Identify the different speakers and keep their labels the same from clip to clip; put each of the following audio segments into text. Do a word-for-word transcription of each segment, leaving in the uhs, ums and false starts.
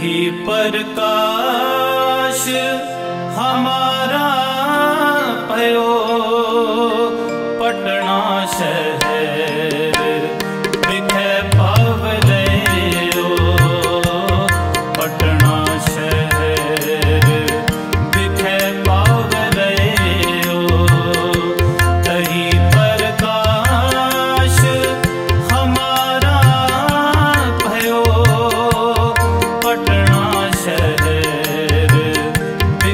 Speaker 1: तही प्रकाश हमारा भयो पटना शहर बिखे पावले पटना शहर बिखे पावले तही प्रकाश हमारा भयो पटना शहर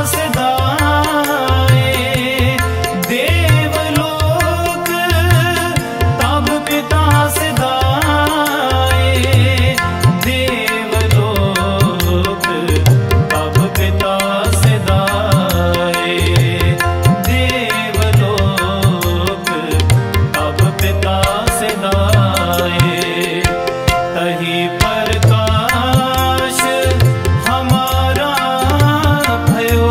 Speaker 1: सदाए देवलोक तब पिता सदाए देवलोक तब पिता सदाए देवलोक तब पिता सदाए तही प्रकाश हमारा भयो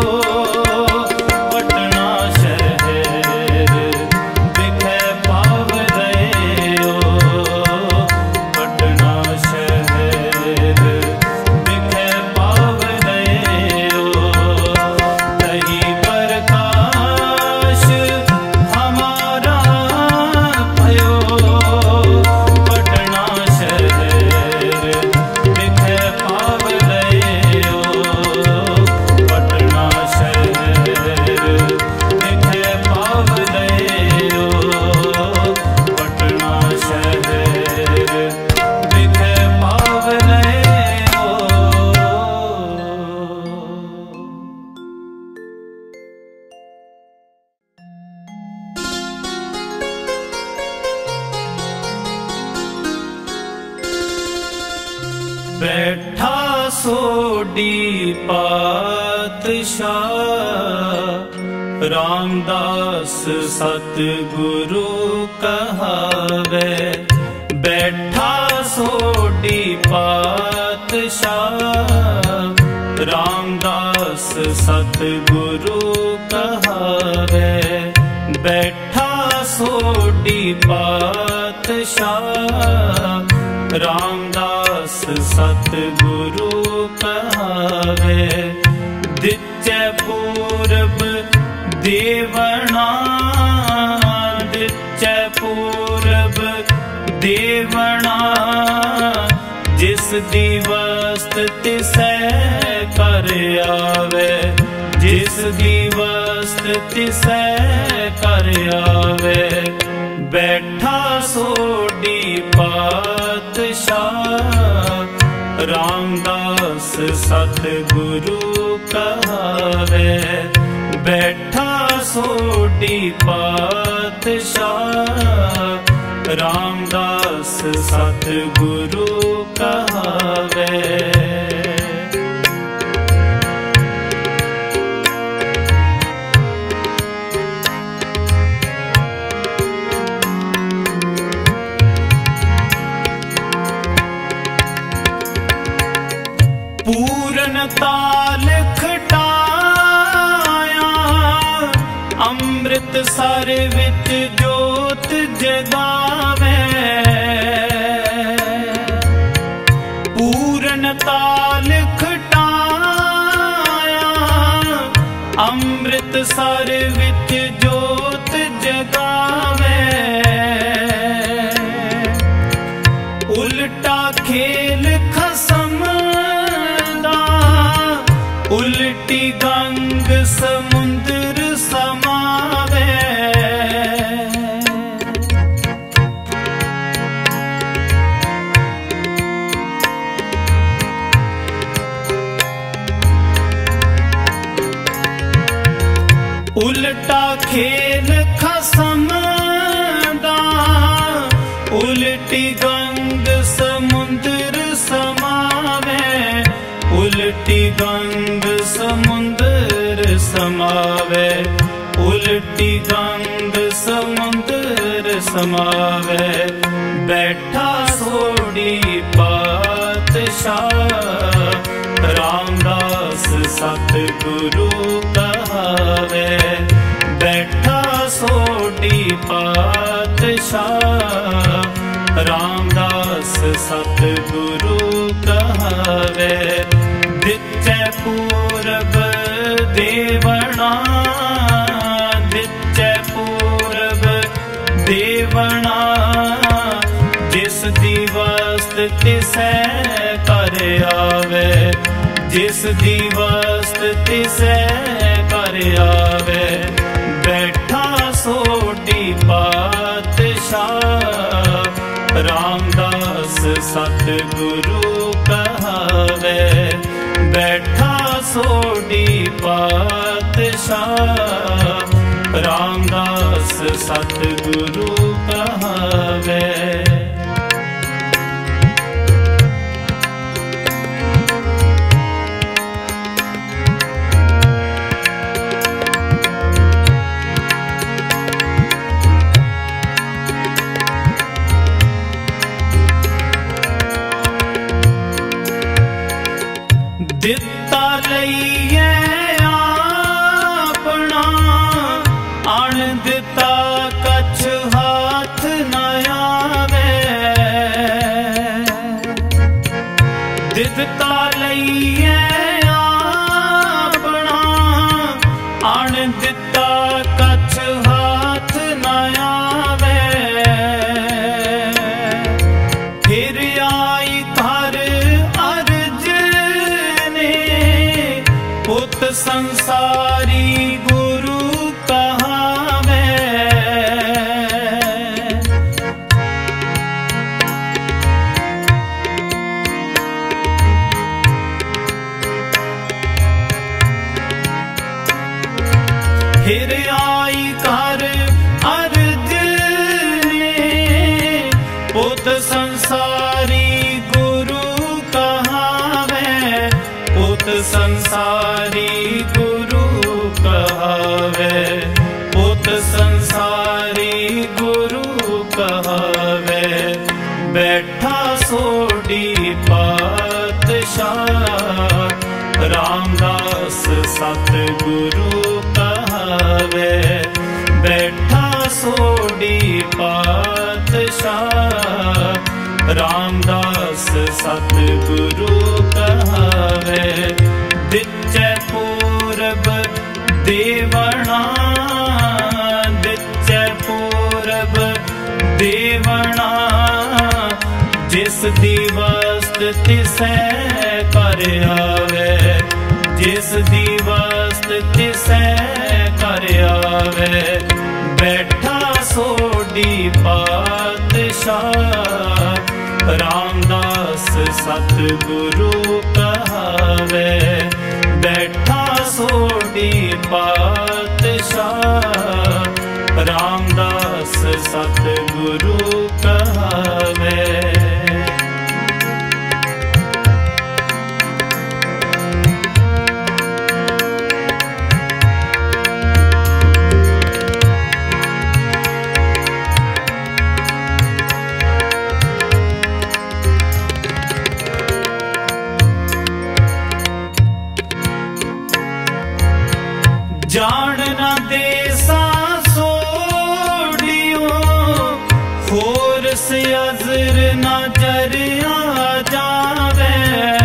Speaker 1: पटना शहर बिखे पाव रहे हो पटना शहर बिखे पाव रहे हो तही प्रकाश हमारा भयो पटना शहर बिखे पाव रहे हो पटना शहर बिखे पाव रहे हो पटना शहर बिखे पाव रहे हो। बैठा सोडी पातशाह रामदास सतगुरु कहावे बैठा सोडी पातशाह रामदास सतगुरु कहावे बैठा सोडी पातशाह रामदास सतगुरु कहावे दिच्चै पूरब देवना दिच्चै पूरब देवना जिस दिवस तिसै कर आवे जिस दिवस तिसै कर आवे बैठा सोडी पातशाह रामदास सतगुरु कहावे बैठा सोडी पातशाह रामदास सतगुरु कहावे। पूर्णता लिखटाया अमृतसर विच जोत जगावे पूर्णता लिखटाया अमृतसर विच जोत जगावे उल्टा खेल खसम उल्टी गंग समुद्र समावे उल्टा खेल खसमदा उल्टी गंग समुद्र समावे उल्टी गंग समुद्र समावे उल्टी गंग समुद्र समावे बैठा सोडी पातशाह रामदास सतगुरु कहावे बैठा सोडी पातशाह रामदास सतगुरु कहावे दिच्चै पूरब देवना दिच्चै पूरब देवना जिस दिवस तिसै कर आवे जिस दिवस तिसै कर आवे बैठा सोडी पातशाह रामदास सतगुरु कहावे बैठा सोडी पातशाह रामदास सतगुरु कहावे। दिता लईए आपना अण दिता कछ हाथ न आवे। दिता लईए आपना अण दिता कछ हाथ न आवे। फिर आई घर अर्ज पुत संसारी गुरु कहावे। फिर आई घर अर्ज पुत संसारी गुरु कहावे। पुत संसारी गुरु कहावे। पुत संसारी गुरु कहावे। बैठा सोडी पातशाह रामदास सतगुरु कहावे। बैठा सोडी पातशाह रामदास सतगुरु कहावे। दिच्चै पूरब देवना दिच्चै पूरब देवना जिस दिवस्त तिसै कर आवे। जिस दिवस्त तिसै कर आवे। बैठा सोडी पातशाह रामदास सतगुरु कहावे। बैठा सोडी पातशाह रामदास सतगुरु कहावे। जान ना देसा सोडियो होर से अजर ना जरिया जावे।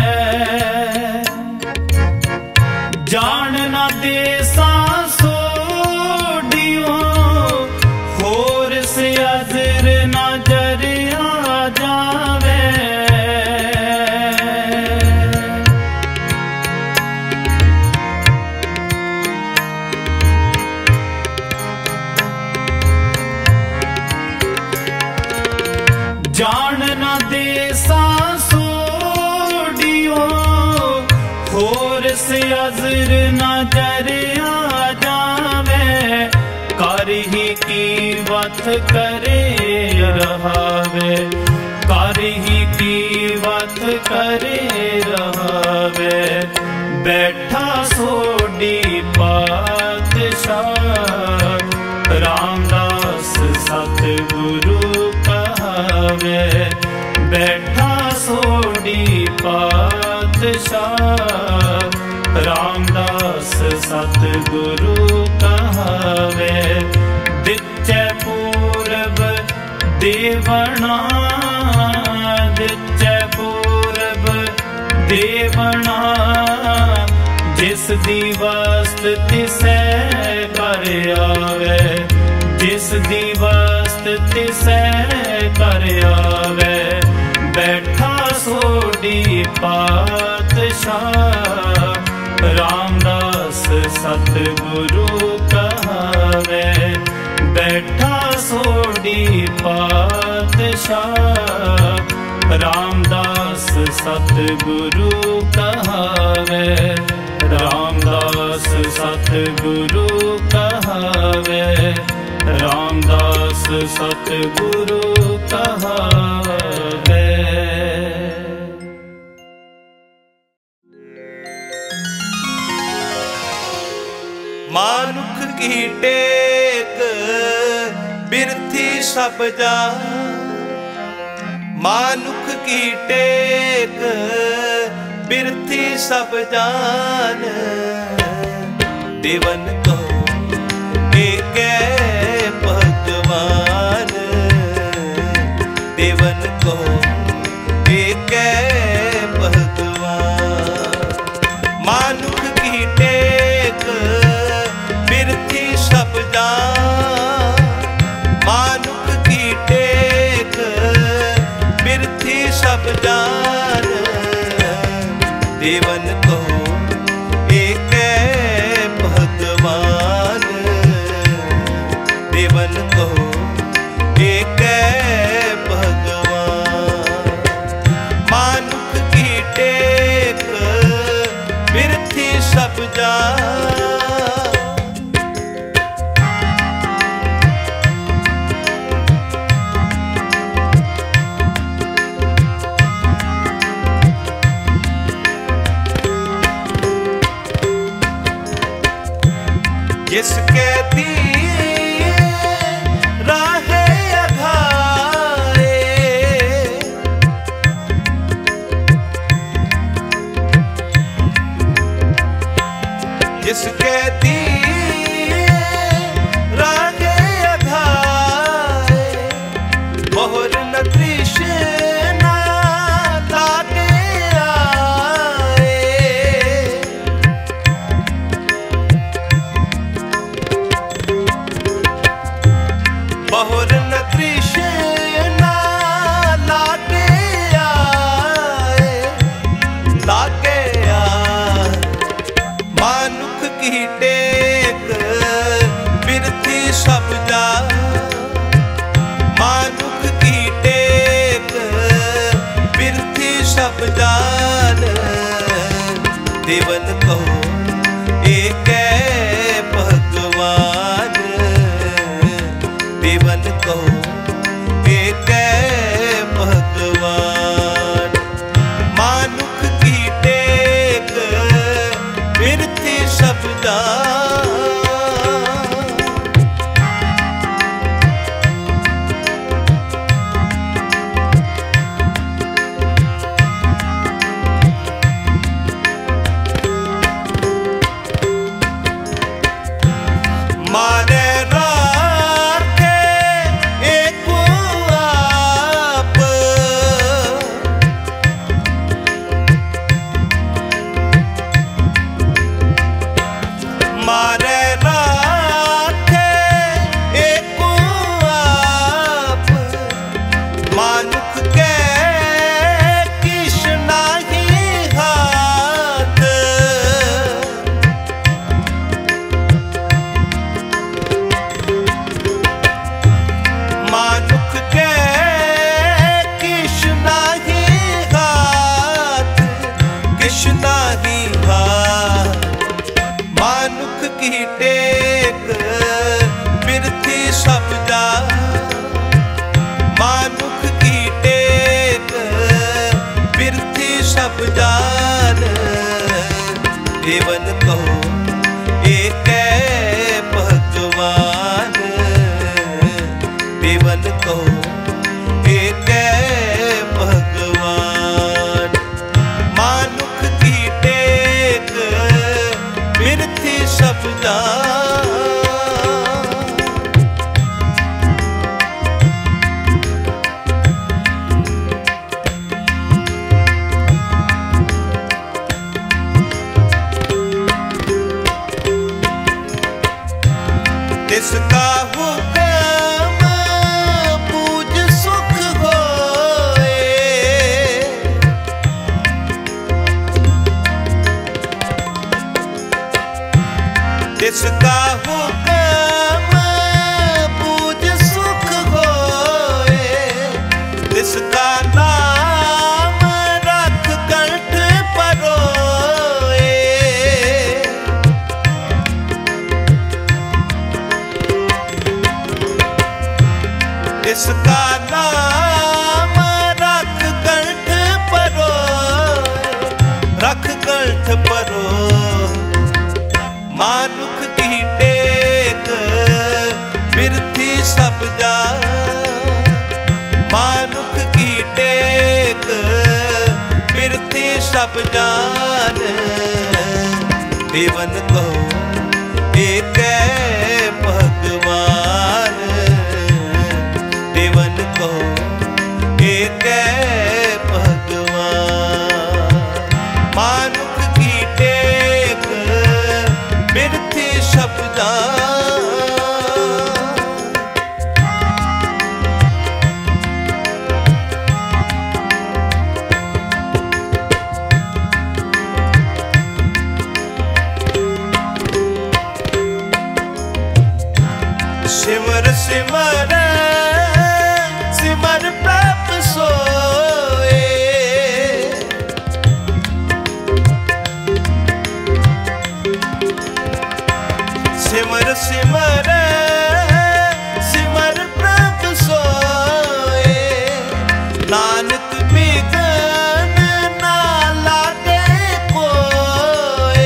Speaker 1: जान ना देसा सोडियो होर से अजर ना जरिया जावे। जान ना देसा सोडियो होर से अजर ना जरिया जावे। कर ही कीमत करे रहावे। कर ही कीमत करे रहावे। बैठा सोडी पातशाह रामदास सतगुरु कहावे। बैठा सोडी पातशाह रामदास सतगुरु कहावे। दिच्चै पूरब देवना दिच्चै पूरब देवना जिस दिवस्त तिसै कर आवे। जिस दिवस्त तिसै कर आवे। बैठा सोडी पातशाह रामदास सतगुरु कहावे। बैठा सोडी पातशाह रामदास सतगुरु कहावे। रामदास सतगुरु कहावे, रामदास सतगुरु कहावे।
Speaker 2: मानुख की टेक बिरथी सब जान, मानुख की टेक बिरथी सब जान। देवन को एक भगवान, देवन को एक भगवान। मानुख की टेक बिरथी सब जान, मानुख की टेक बिरथी सब जान। देवन को एक भगवान, देवन को एक भगवान। मानुख की टेक बिरथी सब जान। जिसके दिए राहे अघारे, जिसके दिए राहे अघारे। मोहर न तृष्णा लागे आए, मोहर न तृष्णा लागे आए, लागे आए। मानुख की टेक बिरथी सब जान, मानुख की टेक बिरथी सब जान। देवन को एक भगवान, देवन को एक भगवान। मानुख की टेक बिरथी सब जान। मारे राखे एक आप, मारे राखे एक आप। मानुख के किश नाही हाथ, मानुख के किश नाही हाथ, किश नाही हाथ। मानुख की टेक बिरथी सब जान, मानुख की टेक बिरथी सब जान। देवन को एक भगवान, देवन को एक भगवान। मानुख की टेक बिरथी सब जान। जिसका हुक्म पूज सुख होए, जिसका हुक्म पूज सुख होए। जिसका नाम रख कंठ परोए, तिसका नाम रख कंठ परो, रख कंठ परो। मानुख की टेक बिरथी सब जान, मानुख की टेक बिरथी सब जान। देवन को एक भगवान, देवन को एक भगवान। मानुख की टेक बिरथी सब जान। सिमर सिमर सिमर प्रभ सोए, सिमर सिमर सिमर प्रभ सोए। नानक बिघन ना लागे कोय,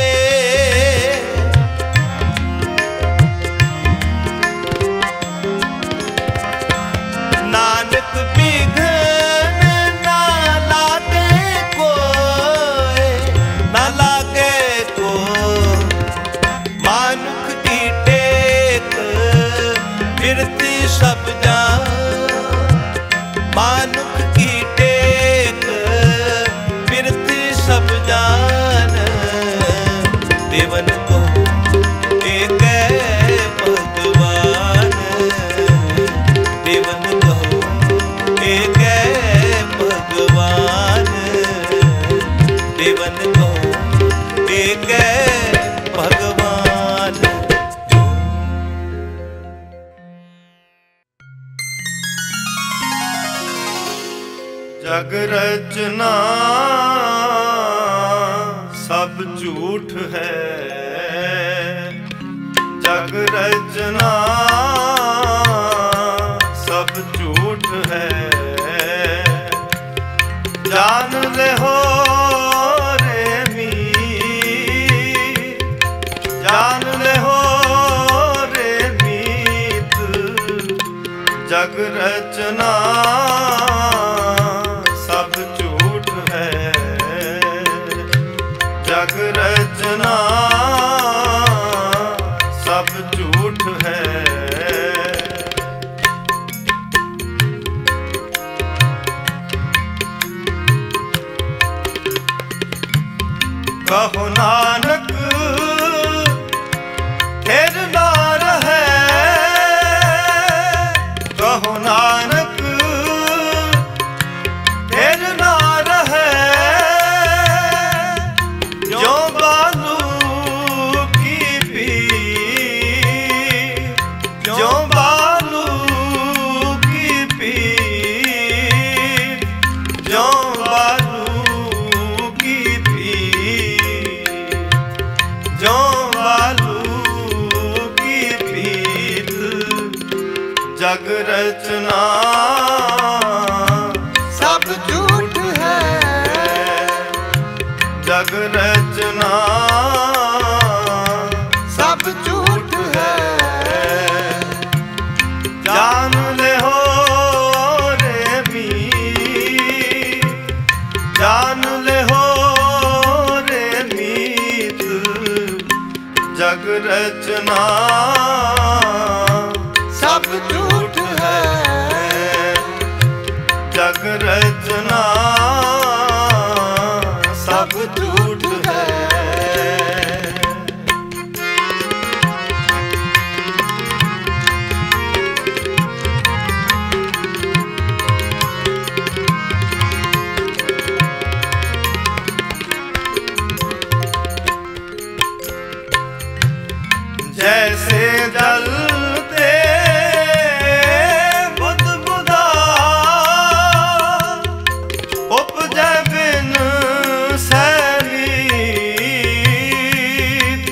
Speaker 2: नानक बिघन ना लागे कोय, ना लागे को। मानुख की टेक बिरथी सब जान, मानुख की टेक बिरथी सब जान। देवन को एक भगवान, देवन को एक भगवान, देवन को एक भगवान। जग रचना सब झूठ है, जग रचना सब झूठ है। जान ले हो रे मीत, जान ले हो रे मीत। जग रचना सब झूठ है, जग रचना सब झूठ है। कहो नानक फिर ना रहे, कहो नानक फिर ना रहे। जो बालू की पीर, जो बालू की पीर, जो बालू की पीर, जो बालू की पीर। जग रचना सब झूठ है, जग रचना सब झूठ है। जान ले हो रे मीत, जान ले हो रे मीत। जग रचना सब झूठ है, जग रचना सब झूठ है। जैसे जलते बुदबुदा उपजे बिन सैलीत।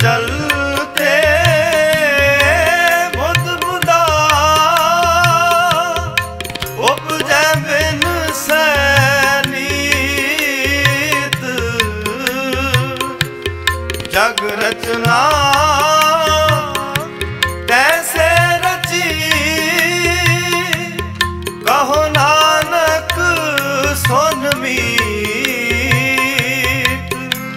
Speaker 2: जलते बुध बुधा उपजै बिन सैनीत जग रचना कैसे रची कहो नानक सुन मीत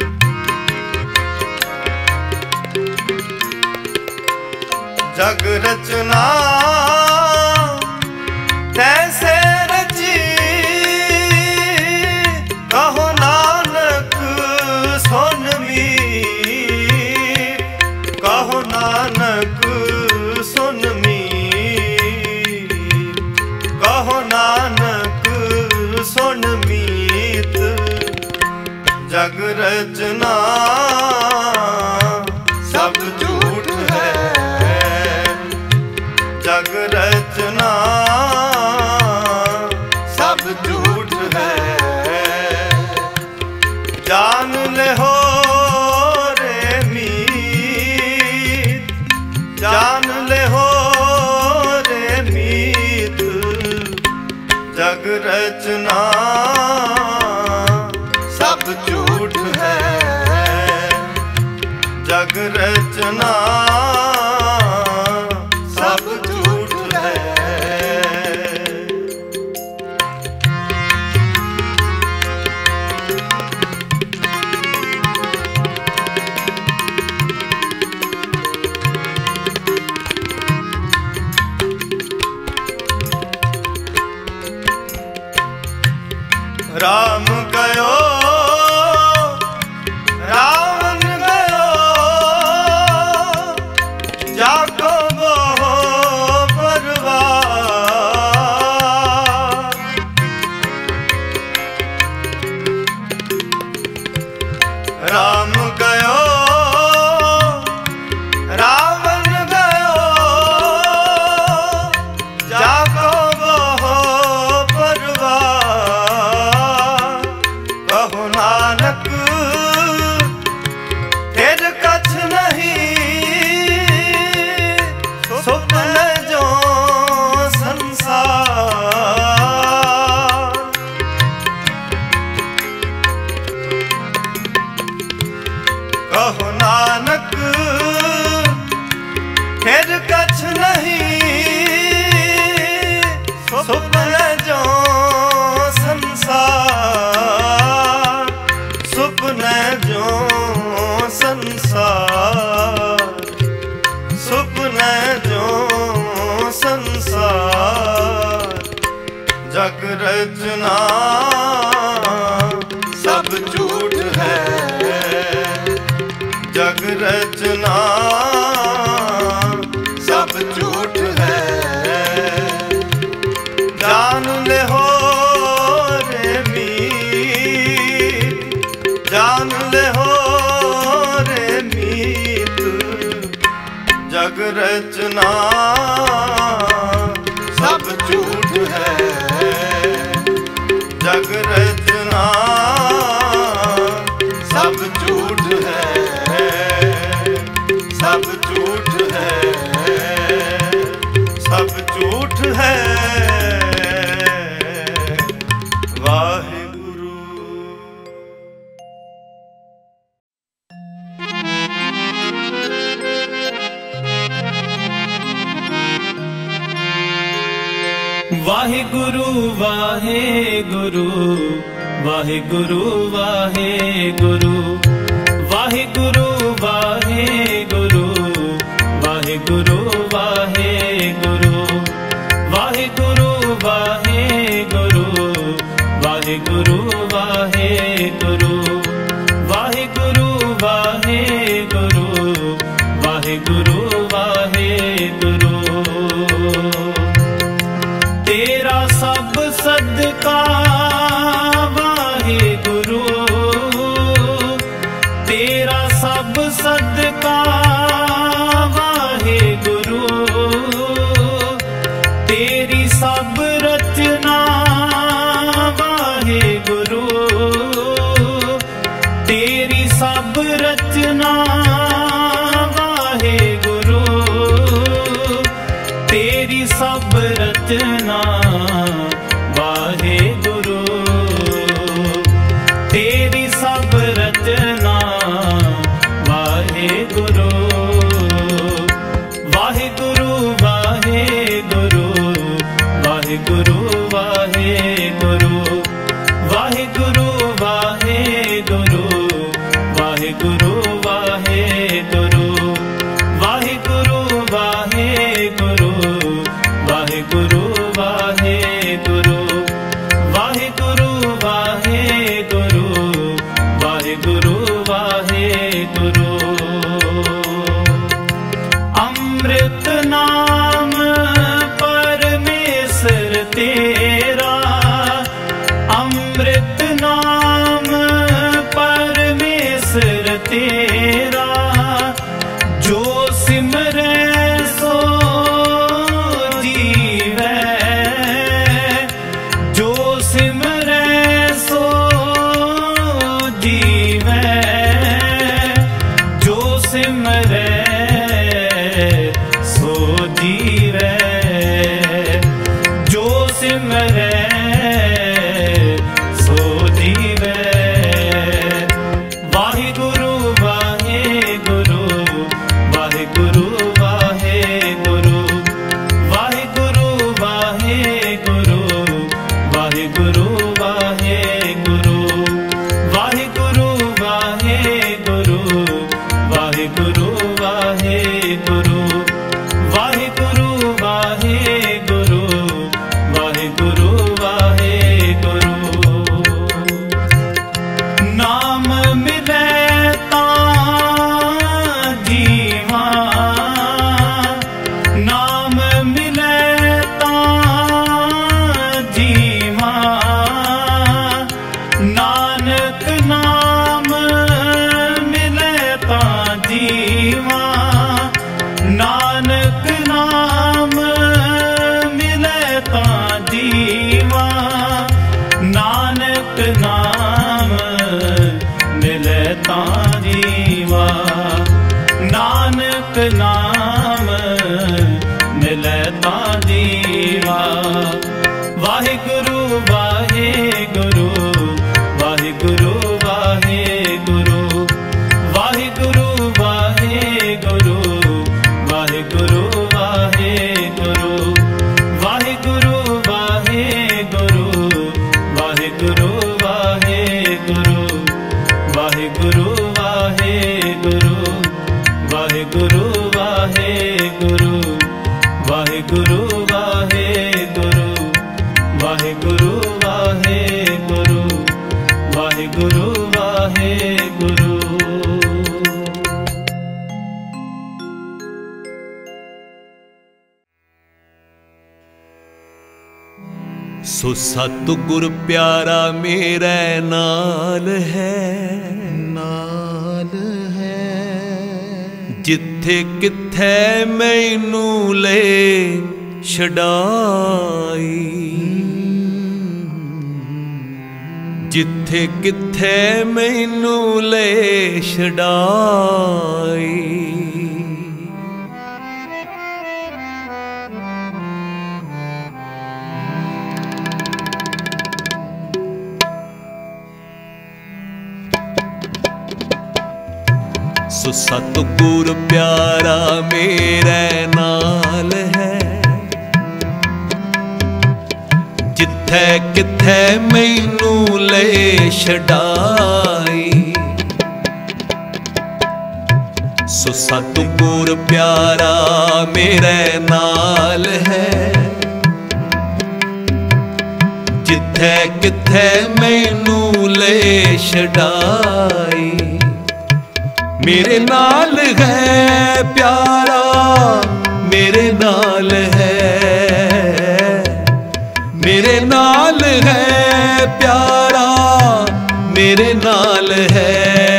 Speaker 2: जग रचना कैसे रची कहो नानक सुन मीत कहो नानक सुन मीत कहो नानक सुन मीत जग रचना सब झूठ है जग रचना सब झूठ है जान ले हो रे मीत जान ले हो रे मीत जग रचना सब झूठ है जग रचना सब झूठ है राम गयो रावण गयो जाको बहु परवार राम गयो रावण गयो जाको बहु परवार कहो नानक फिर कछ नहीं सुपन जो संसार कहो नानक फिर कछ नहीं सुपन जो संसार सुपन जो संसार सुपन जो संसार जग रचना सब झूठ है जग रचना सब झूठ है जान ले हो रे मीत जान ले हो रे मीत जग रचना सब झूठ है जग रचना सब झूठ है सब झूठ है सब झूठ है वाहिगुरु
Speaker 1: वाहिगुरु वाहिगुरु वाहिगुरु वाहिगुरु वाहिगुरु वाहिगुरु वाहिगुरु वाहिगुरु वाहिगुरु वाहिगुरु वाहिगुरु वाहिगुरु वाहिगुरु वाहिगुरु वाहिगुरु वाहिगुरु तेरा सब सदका वाहिगुरु तेरा सब सदका वाहिगुरु तेरी सब रचना वाहिगुरु तेरी सब रचना रचना वाहे गुरु, तेरी सब रचना वाहे गुरु, वाहे गुरु वाहे गुरु, वाहे गुरु वाहे गुरु, वाहे गुरु वाहे गुरु, वाहे गुरु वाहे गुरु, वाहे गुरु वाहे गुरु, वाहे गुरु वाहे गुरु, वाहे गुरु वाहे गुरु, वाहे गुरु वाहे गुरु। अमृत नाम परमेश्वर तेरा, अमृत नाम परमेश्वर तेरा, जो सिमरे सो जीवै, जो सिमरे सो जीवै, जो सिमरे सो जीवै, जो सिमरे सो जीवै। वाहे गुरु वाहे गुरु, वाहे गुरु वाहे गुरु, वाहे गुरु वाहे गुरु, वाहे गुरु वाहे गुरु, वाहे गुरु वाहे गुरु, वाहे गुरु वाहे गुरु, वाहे गुरु वाहे गुरु, वाहे गुरु वाहे गुरु। नाम मिले तां जीवा, नाम मिले तां जीवा, नानक नाम मिले तां जीवा, नानक नाम मिले तां जीवा, नानक नाम मिले तां जीवा, नानक नाम मिले तां जीवा। वाहे गुरु वाहे गुरु, वाहे गुरु वाहे गुरु, वाहे गुरु वाहे गुरु, वाहे गुरु वाहे गुरु, वाहे गुरु वाहे गुरु, वाहे गुरु वाहे गुरु, वाहे गुरु वाहे गुरु, वाहे गुरु वाहे गुरु, वाहे गुरु वाहे गुरु, वाहे गुरु वाहे गुरु, वाहे गुरु वाहे गुरु।
Speaker 3: सो सतगुर प्यारा मेरे नाल है,
Speaker 4: नाल है,
Speaker 3: जिथे किथे मैनू ले छड़ाई, जिथे किथे मैनू ले छड़ाई। सो सतगुर प्यारा मेरे नाल है, जिथे किथे मैनू ले छड़ाई। सो सतगुर प्यारा मेरे नाल है, जिथे किथे मैनू ले छड़ाई। मेरे नाल है प्यारा, मेरे नाल है, मेरे नाल है प्यारा, मेरे नाल है।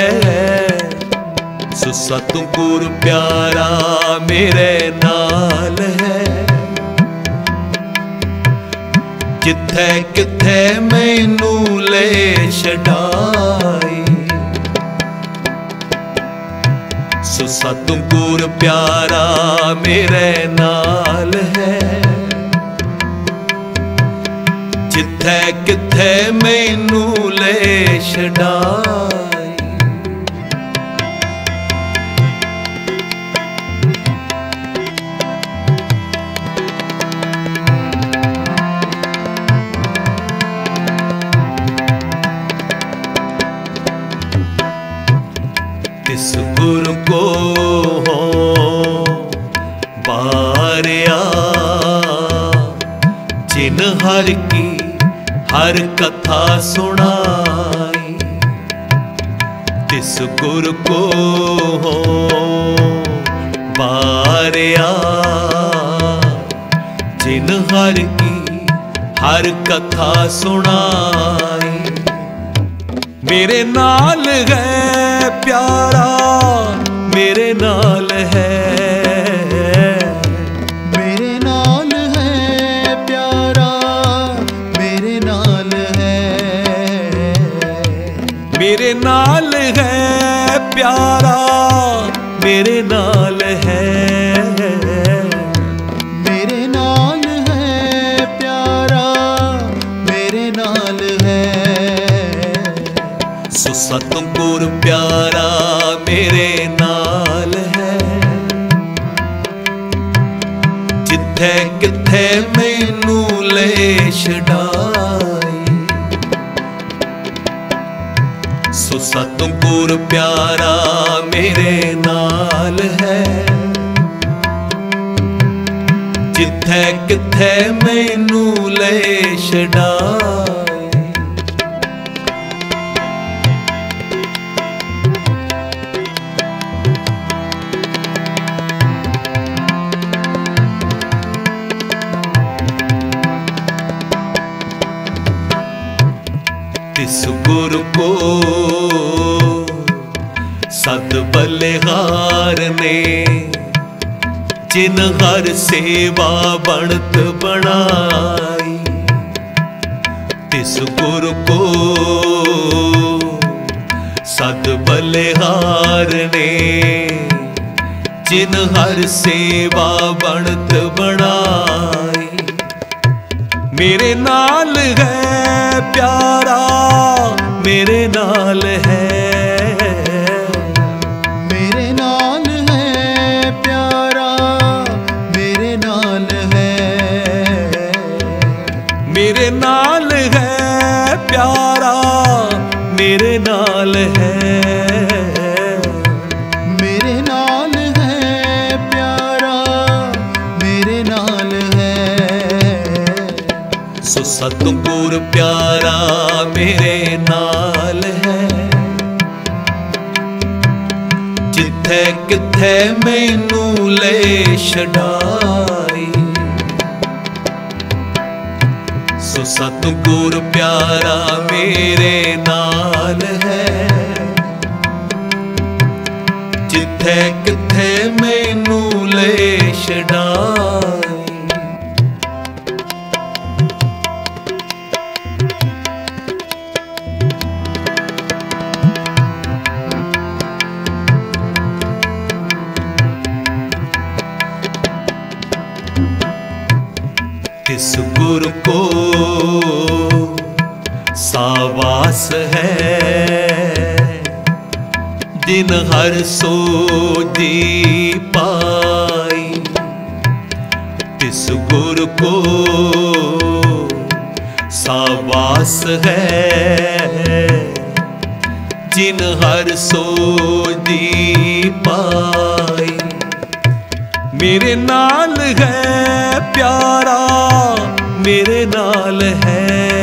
Speaker 3: सो सतगुर प्यारा मेरे नाल है, जिथे किथे मैनू ले छड़ाई। सो सतगुर प्यारा मेरे नाल है, जिथे किथे मैनू ले छड़ाई। तिस गुरु को हो बारिया जिन हर की हर कथा सुनाई। तिस गुरु को हो बारिया जिन हर की हर कथा सुनाई। मेरे नाल है प्यारा मेरे नाल है,
Speaker 4: मेरे नाल है प्यारा मेरे नाल है,
Speaker 3: मेरे नाल है प्यारा मेरे नाल है,
Speaker 4: मेरे नाल है प्यारा मेरे नाल है।
Speaker 3: सो सतगुर प्यारा मेरे नाल है, जिथे किथे मैनू ले छड़ाई। सो सतगुर प्यारा मेरे नाल है, जिथे किथे मैनू ले छड़ाई। तिस गुरु को सद बलिहार ने जिन हर सेवा बनत बनाई। तिस गुरु को सद बलिहार ने जिन हर सेवा बनत बनाई। मेरे नाल है प्यारा मेरे नाल है,
Speaker 4: मेरे नाल है प्यारा मेरे नाल है,
Speaker 3: मेरे नाल है प्यारा मेरे नाल है,
Speaker 4: मेरे नाल है प्यारा मेरे नाल है।
Speaker 3: सो सतगुर प्यारा मेरे नाल है, जिथे किथे मैनू ले छड़ाई। सो सतगुर प्यारा मेरे नाल है, जिथे किथे मैनू ले छड़ाई। तिस गुरु को सावास है दिन हर सोधी पाई। तिस गुरु को सावास है जिन हर सोधी पाई। मेरे नाल है प्यारा मेरे नाल है,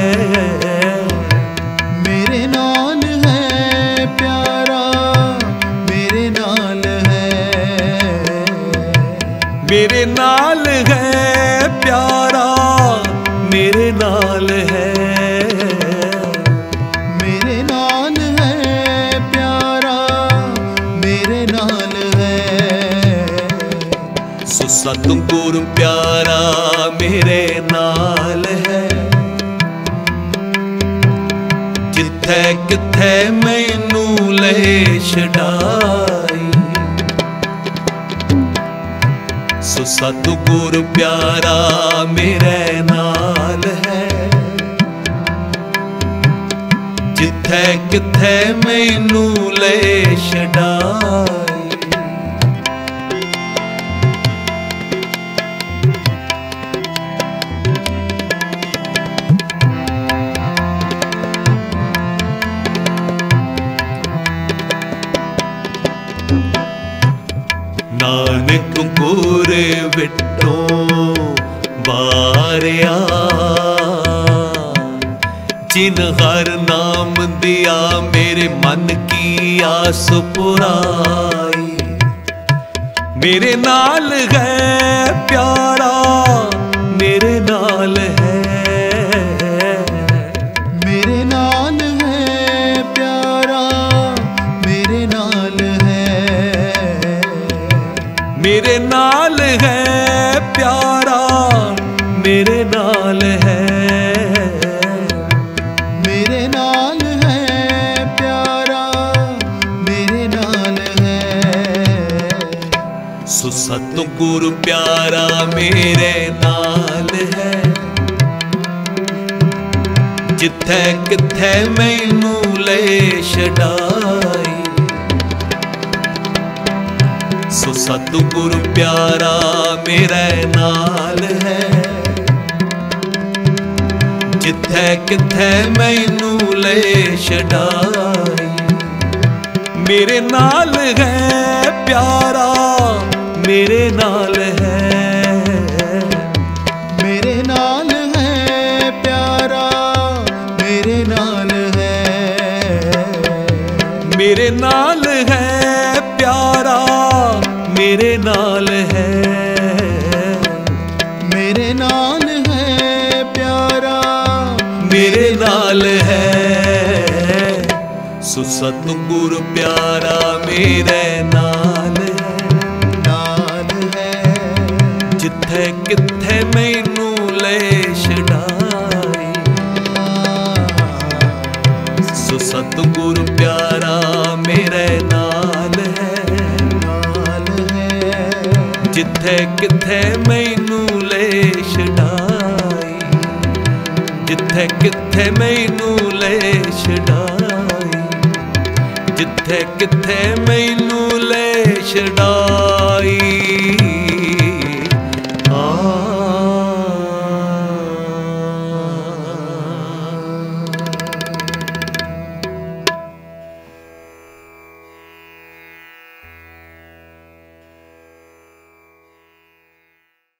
Speaker 4: मेरे नाल है प्यारा मेरे नाल है,
Speaker 3: मेरे नाल है प्यारा मेरे नाल है,
Speaker 4: मेरे नाल है प्यारा मेरे नाल है।
Speaker 3: सो सतगुर प्यारा मेरे नाल है, जिथे किथे मैनू ले छड़ाई। सो सतगुर प्यारा मेरे नाल है, जिथे किथे मैनू ले छड़ाई। नानक पूरे विटो बारिया, जिन हर नाम दिया मेरे मन की आस पुराई। मेरे नाल है प्यारा, मेरे नाल है,
Speaker 4: मेरे नाल है प्यारा, मेरे नाल है,
Speaker 3: मेरे नाल है प्यारा, मेरे नाल है,
Speaker 4: मेरे नाल है प्यारा, मेरे नाल है।
Speaker 3: सो सतगुरु प्यारा मेरे नाल है, जिथे किथे मैनू ले छड़ाई। सो सतगुरु प्यारा मेरे नाल है, जिथे किथे मैनू ले छड़ाई। मेरे नाल है प्यारा, मेरे नाल है,
Speaker 4: मेरे नाल है प्यारा, मेरे नाल है,
Speaker 3: मेरे नाल है प्यारा, मेरे नाल है,
Speaker 4: मेरे नाल है प्यारा,
Speaker 3: मेरे नाल है। सो सतगुरु प्यारा मेरे नाल है,
Speaker 4: नाल है,
Speaker 3: जिथे किथे मैनू ले छड़ाई। सो सतगुरु प्यारा मेरे नाल है,
Speaker 4: नाल है,
Speaker 3: जिथे किथे मैनू ले छड़ाई। जिथे किथे मैनू ले छड़ाई, जिथे किथे मैनू ले छड़ाई।